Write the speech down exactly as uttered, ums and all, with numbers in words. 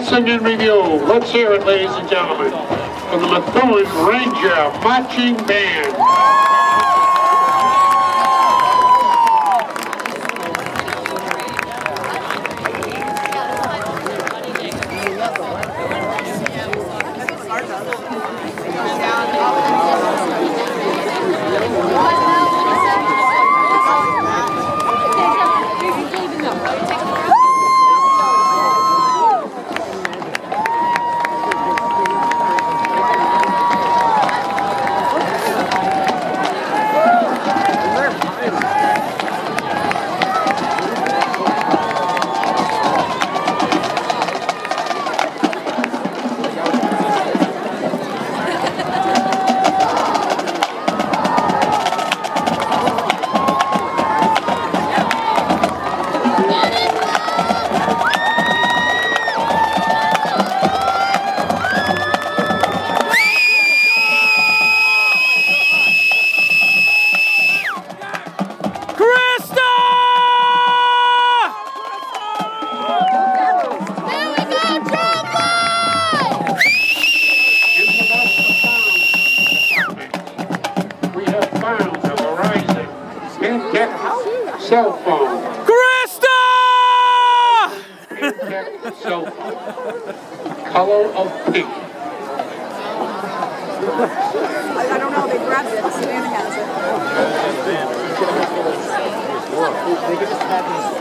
Passing in review. Let's hear it, ladies and gentlemen, from the Methuen Ranger Marching Band. Cell phone. Krista! Cell phone. Color of pink. I don't know, they grabbed it. Savannah has it.